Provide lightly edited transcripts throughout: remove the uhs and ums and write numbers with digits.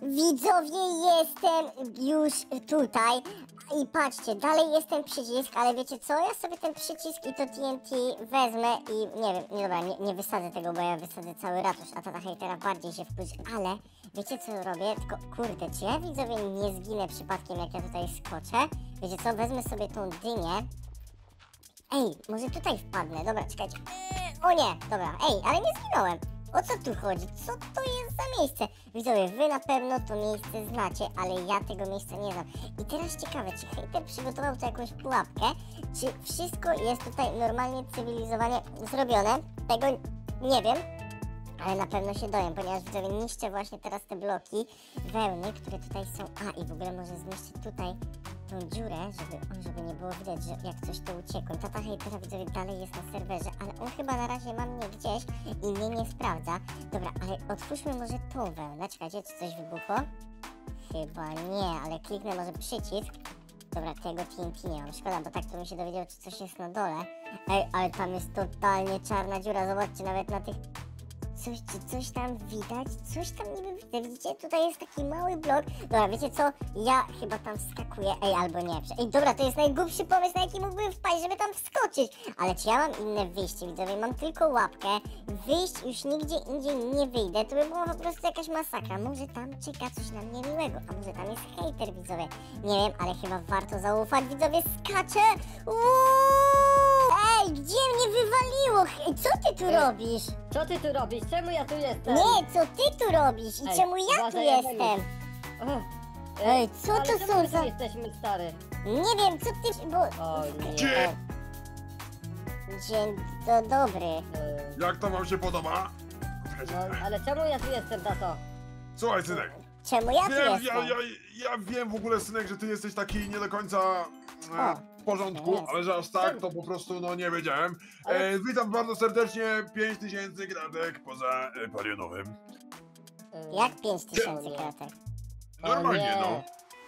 Widzowie, jestem już tutaj i patrzcie, dalej jest ten przycisk, ale wiecie co, ja sobie ten przycisk i to TNT wezmę i nie wiem, dobra, nie wysadzę tego, bo ja wysadzę cały ratusz, a tata hejtera bardziej się wkurzył, ale wiecie co robię, tylko kurde, czy ja widzowie nie zginę przypadkiem, jak ja tutaj skoczę? Wiecie co, wezmę sobie tą dynię. Ej, może tutaj wpadnę, dobra, czekajcie. O nie, dobra, ej, ale nie zginąłem. O co tu chodzi? Co to jest za miejsce? Widzowie, wy na pewno to miejsce znacie, ale ja tego miejsca nie znam. I teraz ciekawe, czy hejter przygotował tu jakąś pułapkę? Czy wszystko jest tutaj normalnie, cywilizowanie zrobione? Tego nie wiem, ale na pewno się dowiem, ponieważ widzowie niszczę właśnie teraz te bloki wełny, które tutaj są. A, i w ogóle może zniszczyć tutaj tą dziurę, żeby nie było widać, że jak coś to uciekło. Tata hejtera widzowie dalej jest na serwerze, ale on chyba na razie ma mnie gdzieś i mnie nie sprawdza. Dobra, ale otwórzmy może tą wełnę. Czekajcie, czy coś wybuchło? Chyba nie, ale kliknę może przycisk. Dobra, tego TNT nie mam. Szkoda, bo tak to bym się dowiedział, czy coś jest na dole. Ej, ale tam jest totalnie czarna dziura. Zobaczcie, nawet na tych... Coś tam widać? Coś tam niby widzę, widzicie? Tutaj jest taki mały blok. Dobra, wiecie co? Ja chyba tam wskakuję. Ej, albo nie. Ej, dobra, to jest najgłupszy pomysł, na jaki mógłbym wpaść, żeby tam wskoczyć. Ale czy ja mam inne wyjście, widzowie? Mam tylko łapkę. Wyjść już nigdzie indziej nie wyjdę. To by była po prostu jakaś masakra. Może tam czeka coś na mnie miłego. A może tam jest hejter, widzowie? Nie wiem, ale chyba warto zaufać. Widzowie, skaczę! Ej, gdzie mnie wywaliło? Ej, co ty tu robisz? Co ty tu robisz? Czemu ja tu jestem? Nie, co ty tu robisz i Ej, czemu ja tu uważaj, ja jestem? O, Ej, co ale to czemu są my za... tu jesteśmy, stary? Nie wiem, co ty... bo... O nie. Gdzie? Dzień dobry. Jak to wam się podoba? No, ale czemu ja tu jestem, tato? Słuchaj, synek. Czemu ja tu Wiem, jestem? ja wiem w ogóle, synek, że ty jesteś taki nie do końca w porządku, jest. ale że aż tak, to po prostu, no nie wiedziałem. Ale- Witam bardzo serdecznie, 5000 kratek poza palionowym. Jak 5000 Nie. kratek? Normalnie, nie. no.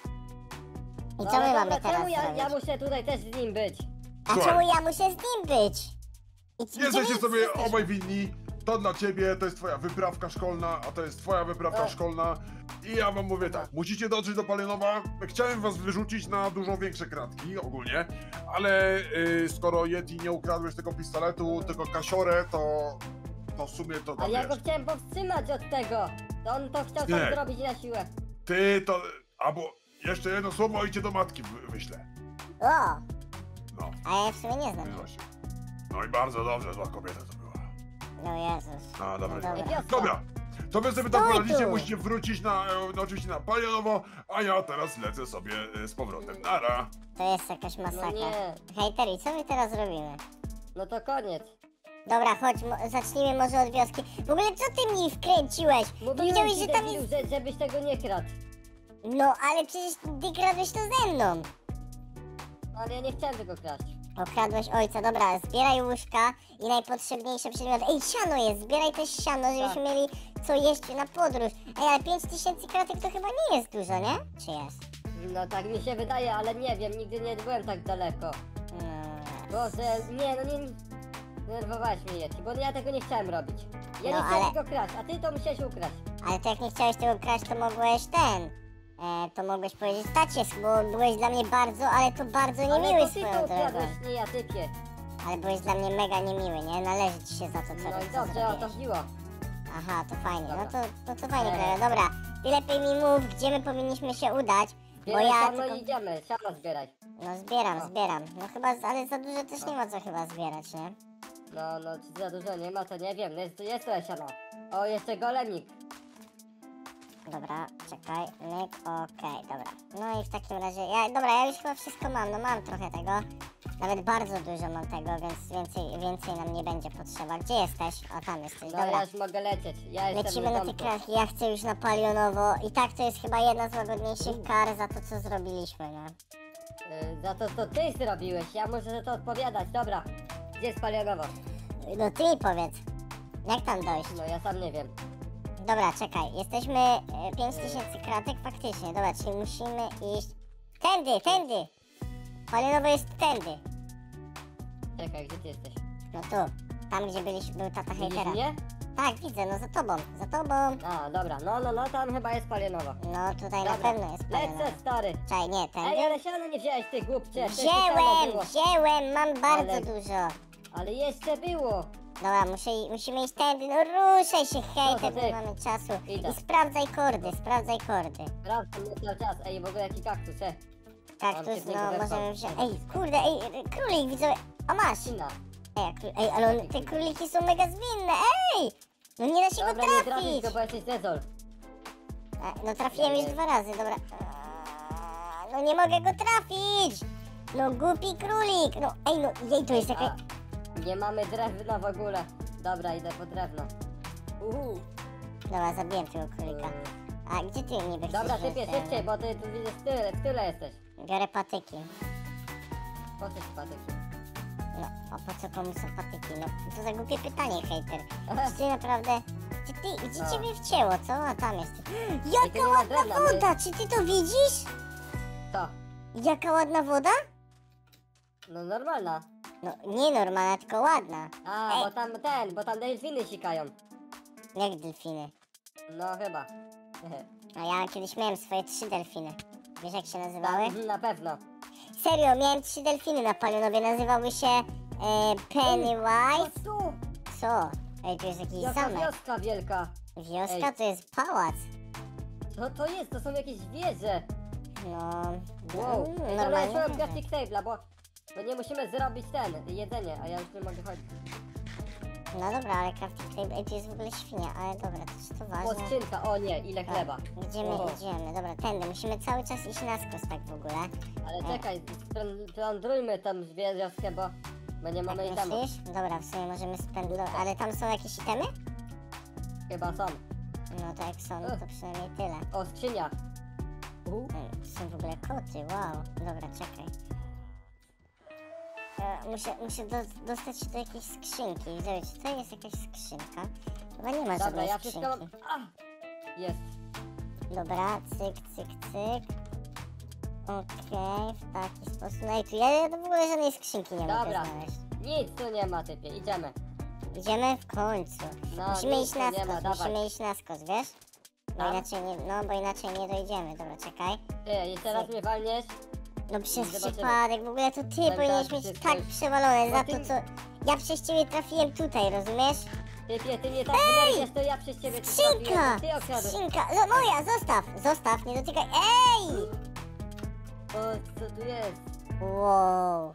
I No, co my ale mamy dobra, teraz czemu ja zrobić? muszę tutaj też z nim być? A Słuchaj. czemu ja muszę z nim być? Gdzie Jesteście my sobie jesteśmy? obaj winni. To dla ciebie, to jest twoja wyprawka szkolna, a to jest twoja wyprawka O. szkolna. I ja wam mówię tak, musicie dotrzeć do Palionowa. Chciałem was wyrzucić na dużo większe kratki ogólnie, ale skoro Yeti nie ukradłeś tego pistoletu, tylko kasiorę, to w sumie to A tam ja go wiesz. chciałem powstrzymać od tego. To on to chciał Nie. tam zrobić na siłę. Ty to, albo jeszcze jedno słowo i cię do matki wyślę. O, No, a ja w sumie nie znam. wiesz właśnie. No i bardzo dobrze, zła kobieta to była. No Jezus. No dobra, No dobra. dobra. Dobra, to wy sobie tam Stój poradzicie, tu. musicie wrócić no oczywiście na Palionowo, a ja teraz lecę sobie z powrotem. Nara. To jest jakaś masakra. nie. Hejter, i co my teraz robimy? No to koniec. Dobra, chodź, zacznijmy może od wioski. W ogóle co ty mi wkręciłeś? Powiedziałeś, ci, że tam debilu, jest... żebyś tego nie kradł. No, ale przecież ty kradłeś to ze mną. Ale ja nie chciałem tego kraść. Okradłeś ojca, dobra, zbieraj łóżka i najpotrzebniejsze przedmioty. Ej, siano jest, zbieraj też siano, żebyśmy Tak. mieli co jeść na podróż. Ej, ale 5000 kratek to chyba nie jest dużo, nie? Czy jest? No tak mi się wydaje, ale nie wiem, nigdy nie byłem tak daleko. No, Boże, nie, no nie... Denerwowałeś mnie, Yeti, bo ja tego nie chciałem robić. Ja No, nie chciałem ale- tego kraść, a ty to musiałeś ukraść. ale to jak nie chciałeś tego kraść, to mogłeś to mogłeś powiedzieć tacie, bo byłeś dla mnie bardzo, ale to bardzo Ale niemiły to ty swoją to drogą. ukradłeś, nie ja, typie. Ale byłeś dla mnie mega niemiły, nie? Należy ci się za to, co No i co dobrze, o to zrobiłeś. chodziło. Aha, to fajnie, no Dobra. to fajnie, Nie. Klara. Dobra, ty lepiej mi mów, gdzie my powinniśmy się udać, bo Bieraj ja siano tylko... i idziemy, siano zbieraj. No zbieram, O. zbieram. No chyba, ale za dużo też nie ma co chyba zbierać, nie? No, czy za dużo nie ma, to nie wiem, jest trochę siano. O, jeszcze golemik. Dobra, czekaj, myk, okej, dobra. No i w takim razie, ja już chyba wszystko mam, no mam trochę tego. Nawet bardzo dużo mam tego, więc więcej nam nie będzie potrzeba. Gdzie jesteś? O, tam jesteś, No dobra. ja już mogę lecieć, ja jestem Lecimy na te domku. kratki, ja chcę już na Palionowo. I tak to jest chyba jedna z łagodniejszych kar za to, co zrobiliśmy, nie? Za to ty zrobiłeś, ja muszę za to odpowiadać, dobra. Gdzie jest Palionowo? No ty mi powiedz, jak tam dojść? No ja sam nie wiem. Dobra, czekaj, jesteśmy 5000 kratek faktycznie, dobra, czyli musimy iść... Tędy! Palionowo jest tędy. Czekaj, gdzie ty jesteś? No tu, tam gdzie był tata Widzisz hejtera. mnie? Tak, widzę, no za tobą, za tobą. A, dobra, no, tam chyba jest palionowa. No tutaj na Dobra, pewno jest palionowa. lecę, stary. Czekaj, nie, ten. Ej, ale siano nie wziąłeś, ty głupcze. wcześniej samo było. Wziąłem, mam bardzo Ale- dużo. Ale jeszcze było. Dobra, musimy iść tędy, no ruszaj się, hejter, ty? nie mamy czasu. Idę. I sprawdzaj kordy, sprawdzaj kordy. Sprawdzam mnie cały czas. Ej, w ogóle jaki kaktus, Mam się Kaktus, w niego no wepchnąć. możemy wziąć. Ej, kurde, ej, królik, widzowie, a masz. Sina. Ej, ale te króliki są mega zwinne, ej! No nie da się Dobra, go nie trafisz trafić. go, bo jesteś zezol. No trafiłem już 2 razy, dobra. No nie mogę go trafić! No głupi królik! No ej, no jej, to jest jakaś... Nie mamy drewna w ogóle. Dobra, idę po drewno. Dobra, zabiłem tego królika. A gdzie ty niby chcesz Dobra, wziąć szybciej, te- szybciej, bo ty tu widzisz w tyle jesteś. Biorę patyki. Po co ci patyki? No, a po co komu są patyki? No, to za głupie pytanie, hejter. Czy ty naprawdę... Gdzie No. ciebie wcięło, co? A tam jest. Ej, Jaka to nie ma ładna drewna, my- woda! Czy ty to widzisz? Co? Jaka ładna woda? No normalna. No, nie normalna, tylko ładna. A, Ej. bo tam delfiny sikają. Jak delfiny. No chyba. A ja kiedyś miałem swoje 3 delfiny. Wiesz jak się nazywały? Na pewno. Serio, miałem 3 delfiny na palionowie, nazywały się Pennywise. O, tu! Co? Ej, tu jest jakiś Jaka zamek. wioska wielka. Wioska Ej. to jest pałac. Co to jest? To są jakieś wieże. No, Wow. Dobra, normalnie. ja crafting table'a, bo nie musimy zrobić jedzenie, a ja już nie mogę chodzić. No dobra, ale crafting table, ej, tu jest w ogóle świnia, ale dobra, to czy to O, ważne? skrzynka, o nie, ile chleba. Gdzie my Oho. idziemy? Dobra, tędy, musimy cały czas iść na skos tak w ogóle. Ale czekaj, splądrujmy tam wioskę, bo nie mamy Tak itemu. myślisz? Dobra, w sumie możemy spędzować, ale tam są jakieś itemy? Chyba są. No to jak są, no to przynajmniej tyle. O, skrzynia. To są w ogóle koty, wow. Dobra, czekaj. Muszę dostać się do jakiejś skrzynki. Zobacz, czy to jest jakaś skrzynka? Chyba nie ma Dobra, żadnej ja wszystko mam... skrzynki. Jest. Dobra, cyk, cyk, cyk. Okej, w taki sposób. No i tu ja w ogóle żadnej skrzynki nie mogę Dobra. znaleźć. Nic tu nie ma, typie, idziemy. Idziemy w końcu. No, Musimy nic iść tu na nie ma, skos, dawaj. musimy iść na skos, wiesz? Bo Tam? inaczej nie, bo inaczej nie dojdziemy. Dobra, czekaj. Ty, jeszcze raz mnie walniesz? No przez Zobaczymy. przypadek, w ogóle to ty Tak, powinieneś tak, mieć wszystko tak jest- przewalone No za ty- to, co... Ja przez ciebie trafiłem tutaj, rozumiesz? Typie, ty mnie tak wnerwiesz, to ja przez ciebie tu Skrzynka! trafiłem, ty okradłeś. Skrzynka! No, moja, zostaw, nie dotykaj. Ej! O, co tu jest? Wow.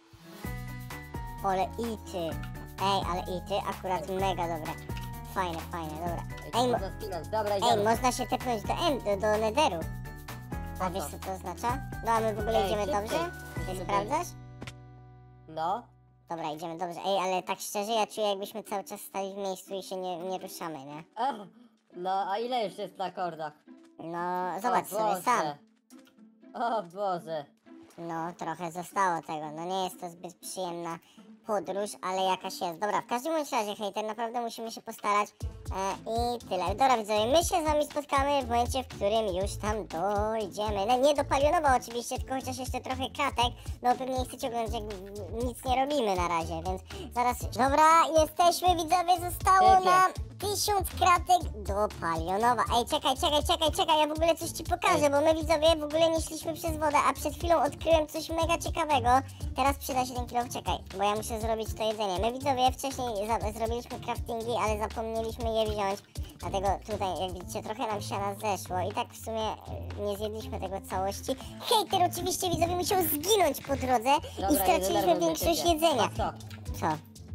Ale ity. Ej, ale ity akurat mega dobre. Fajne, dobra. Ej, Ej, można spinać, dobra, ej, idziemy. można się tepnąć do Netheru. A Po wiesz co? co to oznacza? No a my w ogóle Ej, idziemy szybciej. dobrze? Ty Musimy sprawdzasz? No, Dobra, idziemy dobrze. Ej, ale tak szczerze, ja czuję jakbyśmy cały czas stali w miejscu i się nie ruszamy, nie? Ach, no, a ile już jest na kordach? No, zobacz O sobie Boże. sam. O Boże. No, trochę zostało tego. No nie jest to zbyt przyjemna podróż, ale jakaś jest. Dobra, w każdym bądź razie, hejter, naprawdę musimy się postarać. I tyle. Dobra, widzowie, my się z wami spotkamy w momencie, w którym już tam dojdziemy. No, nie do Palionowa oczywiście, tylko chociaż jeszcze trochę kratek. No pewnie nie chcecie oglądać, jak nic nie robimy na razie, więc zaraz... Dobra, jesteśmy, widzowie, zostało Typie. nam 1000 kratek do Palionowa. Ej, czekaj, ja w ogóle coś ci pokażę, bo my, widzowie, w ogóle nie szliśmy przez wodę, a przed chwilą odkryłem coś mega ciekawego. Teraz przyda się ten kilo, czekaj, bo ja muszę zrobić to jedzenie. My, widzowie, wcześniej zrobiliśmy craftingi, ale zapomnieliśmy je wziąć. Dlatego tutaj, jak widzicie, trochę nam siana zeszło i tak w sumie nie zjedliśmy tego całości. Hejter oczywiście, widzowie, musiał zginąć po drodze i Dobra, nie straciliśmy denerwuj mnie, większość typie. jedzenia. A co? Co?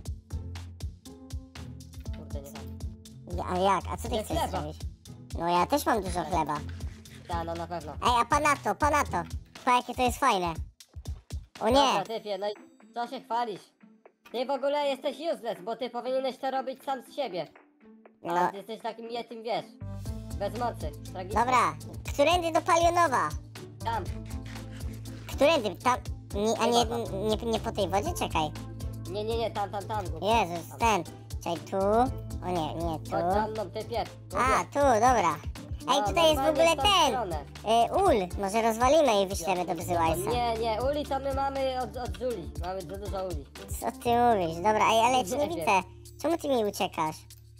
Kurde, nie tak. A jak? A co ty Nie chcesz chleba. zrobić? No ja też mam dużo chleba. Ta, no na pewno. Ej, a panato. Pa, jakie to jest fajne. O Dobra, nie, typie, no i co się chwalisz? Ty w ogóle jesteś useless, bo ty powinieneś to robić sam z siebie. no, A ty jesteś takim yetym, wiesz, bez mocy, tragicznie. dobra. Którędy do Palionowa? Tam, Którędy? Tam, a nie po tej wodzie? Czekaj. nie, tam, głupi. Jezus, ten. Czekaj, tu. O nie, tu. Chodź za mną, typie. A, tu, dobra. Ej, No, tutaj jest w ogóle normalnie w tą ten. stronę. Ul, może rozwalimy i wyślemy do Bzywajsa. Nie, uli to my mamy od Julii. Mamy za dużo uli. Co ty mówisz? Dobra, ej, ale ja cię nie Nie wiem. widzę. Czemu ty mi uciekasz?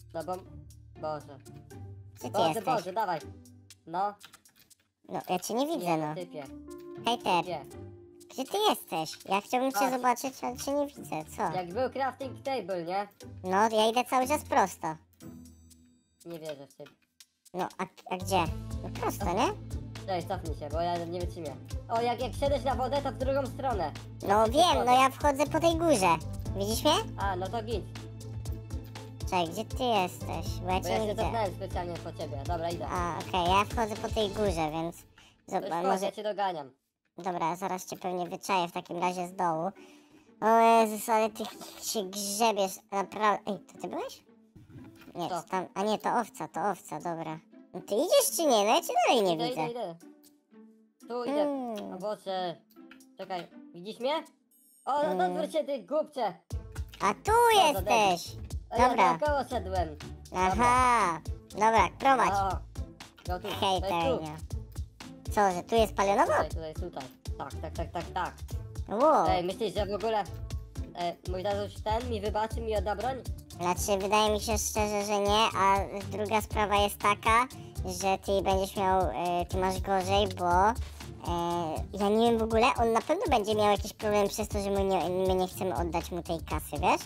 No bo... Boże. Gdzie ty Boże, jesteś? Boże, dawaj. No, No, ja cię nie widzę, nie, no. typie. Hejter, Nie. gdzie ty jesteś? Ja chciałbym cię Chodź. zobaczyć, ale cię nie widzę, co? Jak był crafting table, nie? No, ja idę cały czas prosto. Nie wierzę w ciebie. No, a gdzie? No prosto, nie? Cześć, cofnij się, bo ja nie wytrzymię. O, jak szedłeś na wodę, to w drugą stronę. No wiem, no ja wchodzę po tej górze. Widzisz mnie? A, no to git. Czekaj, gdzie ty jesteś? Bo ja Bo cię ja nie się widzę. cofnąłem specjalnie po ciebie. Dobra, idę. A, okej, ja wchodzę po tej górze, więc... To już Zobacz, chodź, może... ja cię doganiam. Dobra, zaraz cię pewnie wyczaję w takim razie z dołu. O Jezus, ale ty się grzebiesz, naprawdę... Ej, to ty byłeś? Nie, Co? to tam... A nie, to owca, dobra. No ty idziesz czy nie? No ja cię dalej nie Idę, widzę. idę. Tu idę. Mm. O Boże. Czekaj, widzisz mnie? O, no Mm. odwróć się, ty głupcze. A tu za jesteś! A ja Dobra. naokoło szedłem. Aha! Dobra, prowadź. O, no tu, Hejter, tu. nie. Co, że tu jest palionowo? Tutaj. Tak. Wow. Ej, myślisz, że w ogóle mój tatuś ten mi wybaczy, mi odda broń? Znaczy, wydaje mi się szczerze, że nie, a druga sprawa jest taka, że ty będziesz miał, ty masz gorzej, bo ja nie wiem w ogóle, on na pewno będzie miał jakiś problem przez to, że my nie chcemy oddać mu tej kasy, wiesz?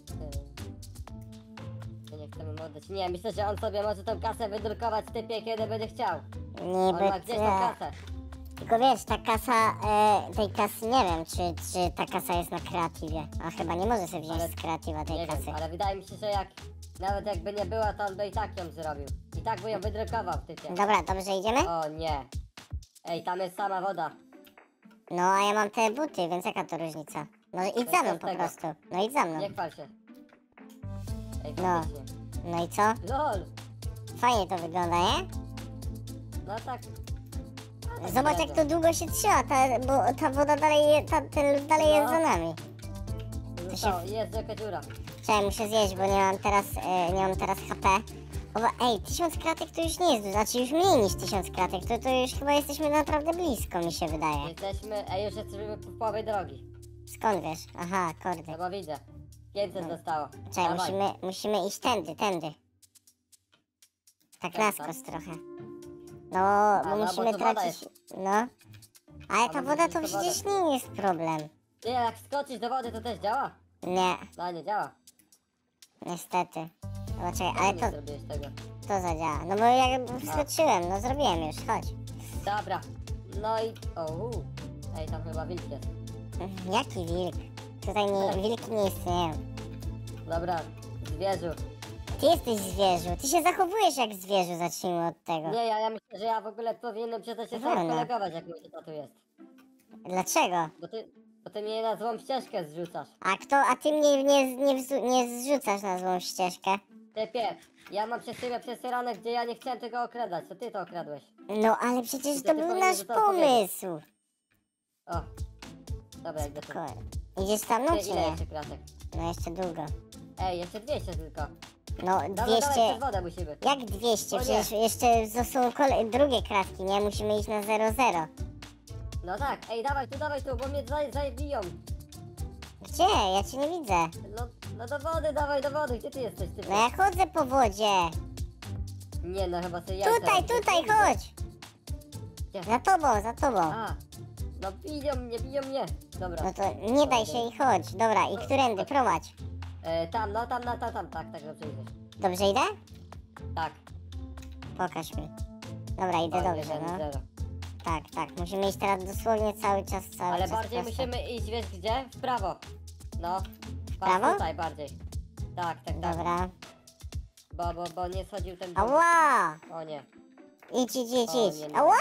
Ja nie chcę mu oddać. Nie, myślę, że on sobie może tą kasę wydrukować w typie, kiedy będzie chciał. Niby On ma gdzieś tą tak. kasę. Tylko wiesz, ta kasa, tej kasy nie wiem, czy ta kasa jest na kreatywie, a chyba nie może sobie wziąć Ale z kreatywa tej Nie kasy. wiem, ale wydaje mi się, że jak nawet jakby nie była, to on by i tak ją zrobił. I tak by ją wydrukował w typie. Dobra, dobrze idziemy? O nie. Ej, tam jest sama woda. No, a ja mam te buty, więc jaka to różnica? No idź za mną bez po tego. prostu, no idź za mną. Nie chwal się. Ej, No. faktycznie. No i co? LOL. Fajnie to wygląda, nie? No tak. Zobacz jak to długo się trzyma, bo ta woda dalej, ten lód dalej jest No. za nami. No to to się- jest jaka dziura. Czekaj, muszę zjeść, bo nie mam teraz HP. Ej, 1000 kratek to już nie jest dużo, znaczy już mniej niż 1000 kratek, to już chyba jesteśmy naprawdę blisko, mi się wydaje. Jesteśmy, ej, już jesteśmy w połowie drogi. Skąd wiesz? Aha, kordy. No bo widzę. 500 zostało. Czekaj, Dawaj. musimy iść tędy. Tak Tak, na tak. skos trochę. No, bo no, bo musimy tu woda tracić... jest. No. Ale ta może woda być to to woda. przecież nie jest problem. Ty, jak skoczysz do wody, to też działa? Nie, No nie działa. niestety. No czekaj, Czemu ale nie to zrobiłeś tego? zadziała. No bo ja wskoczyłem, no zrobiłem już, chodź. Dobra. No i... O, ej, tam chyba wilk jest. Jaki wilk? Tutaj wilki nie istnieją. Dobra, zwierzu. Ty jesteś zwierzu, ty się zachowujesz jak zwierzu, zacznijmy od tego. Nie, ja myślę, że ja w ogóle powinienem przestać się z tobą Wolno. kolegować, jak mój tatu jest. Dlaczego? Bo ty mnie na złą ścieżkę zrzucasz. A ty mnie nie zrzucasz na złą ścieżkę. Typie, ja mam przez siebie przesyrane, gdzie ja nie chciałem tego okradać, to ty to okradłeś. No ale przecież To to ty był powinieneś nasz to powiedzieć. pomysł. O. Dobra, idę tu. Idziesz tam, no Ty, czy ile nie? jeszcze kratek? No jeszcze długo. Ej, jeszcze 200 tylko. No Dobra, 200... dawaj, przez wodę musimy. Jak 200? O nie. Przecież jeszcze są drugie kratki, nie? Musimy iść na 0-0. No tak, ej, dawaj tu, bo mnie zabiją. Gdzie? Ja cię nie widzę. No do wody, dawaj do wody, gdzie ty jesteś, ty? No ja chodzę po wodzie. Nie no, chyba sobie ja Tutaj, chodź. Gdzie? Za tobą. A, no biją mnie. Dobra. No to nie daj się i chodź. Dobra, i którędy? Prowadź. Tam, tak, dobrze idziesz. Dobrze idę? Tak. Pokaż mi. Dobra, idę dobrze, no. 1-0. Tak. Musimy iść teraz dosłownie cały czas Ale bardziej prosto. musimy iść, wiesz gdzie? W prawo. No. prawo? Tutaj bardziej. Tak. Dobra. Bo nie schodził ten... Ała! O nie. Idź. O, nie. Ała!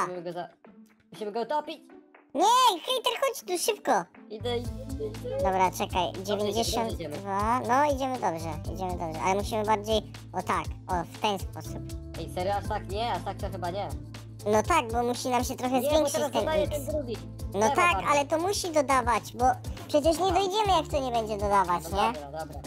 Musimy go utopić. Nie, hejter, chodź tu szybko. Idę. Dobra, czekaj, idziemy. 92, no idziemy dobrze, ale musimy bardziej, w ten sposób. Ej, serio, aż tak nie? Aż tak to chyba nie. No tak, bo musi nam się trochę Nie, bo zwiększyć teraz ten dodaję X. ten drugi. No Lewo tak, bardziej. ale to musi dodawać, bo przecież nie dojdziemy jak to nie będzie dodawać, No nie? dobra.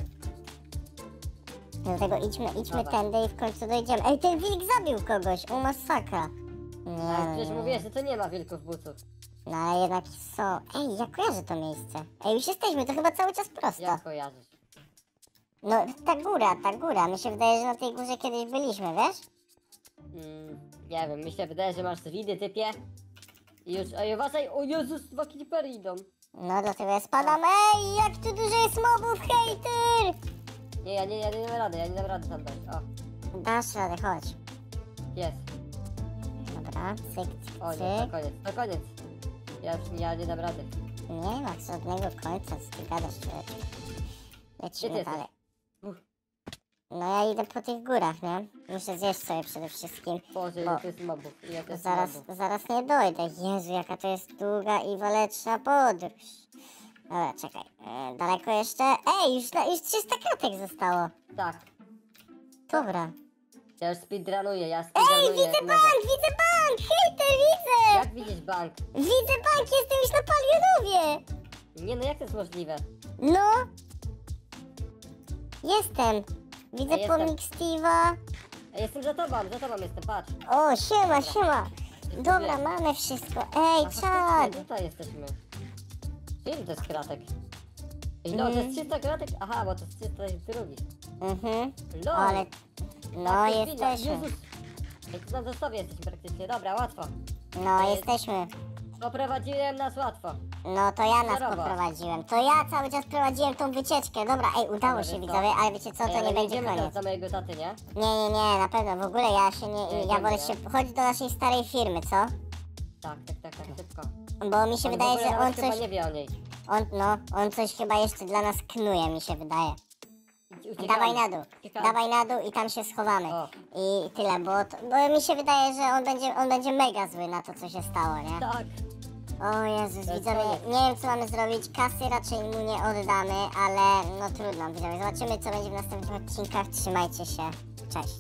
Dlatego idźmy Dawaj. tędy i w końcu dojdziemy. Ej, ten wilk zabił kogoś, o masakra. Ale przecież Nie, mówiłeś, że to nie ma wilków buców. no ale jednak są. Ej, ja kojarzę to miejsce. Ej, już jesteśmy, to chyba cały czas prosto. Jak kojarzysz? No, ta góra. Mi się wydaje, że na tej górze kiedyś byliśmy, wiesz? Nie wiem, mi się wydaje, że masz widy, typie. I już, ej, uważaj, o Jezus, 2 creepery idą. No, dlatego ja spadam. Ej, jak tu dużo jest mobów, hejter! Nie, ja nie dam rady, ja nie dam rady tam dojść. O, Dasz radę, chodź. jest. Dobra, cyk, cyk, O nie, cyk. to koniec. Ja nie dam rady. Nie ma żadnego końca, co ty gadasz, człowieku. Gdzie Lecimy ty dalej. jesteś? No ja idę po tych górach, nie? Muszę zjeść sobie przede wszystkim. Boże, Bo ile to jest mobów, ile to jest mobów. zaraz nie dojdę. Jezu, jaka to jest długa i waleczna podróż. Dobra, czekaj. Daleko jeszcze? Ej, już 300 kratek zostało. Tak, Dobra. ja już speedrunuję, Ej, mega. widzę bank! Hejter, widzę! Jak widzisz bank? Widzę bank, jestem już na Palionowie! Nie no, jak to jest możliwe? No! Jestem. Widzę Ja jestem. pomnik Steve'a. Ej, jestem za tobą jestem, patrz. O, siema, siema. Dobra, Dziękuję. mamy wszystko. Ej, A czad. faktycznie, tutaj jesteśmy. Ile to jest kratek? Ej, no, to jest 300 kratek? Aha, bo to jest 302. Mhm. No, Ale... No, tak, to jest jesteśmy. Jezus. Ej, to na sobie jesteśmy praktycznie, dobra, łatwo. No, jesteśmy. Poprowadziłem nas łatwo. No, to ja nas Zero. poprowadziłem. To ja cały czas prowadziłem tą wycieczkę. Dobra, ej, udało Ale się, co? widzowie, ale wiecie co, Ej, to ale nie będzie idziemy koniec. teraz do mojego taty, nie? Nie, na pewno, w ogóle ja się nie... Ja idziemy, wolę nie? się... Chodź do naszej starej firmy, co? Tak, szybko. Bo mi się On w wydaje, ogóle że nawet on chyba coś... nie wie o niej. On coś chyba jeszcze dla nas knuje, mi się wydaje. Uciekamy. Dawaj na dół, Uciekamy. dawaj na dół i tam się schowamy. O. I tyle, bo mi się wydaje, że on będzie mega zły na to, co się stało, nie? Tak. O Jezus, To jest widzowie, koniec. nie wiem co mamy zrobić, kasy raczej mu nie oddamy, ale no trudno, widzowie, zobaczymy co będzie w następnych odcinkach, trzymajcie się, cześć.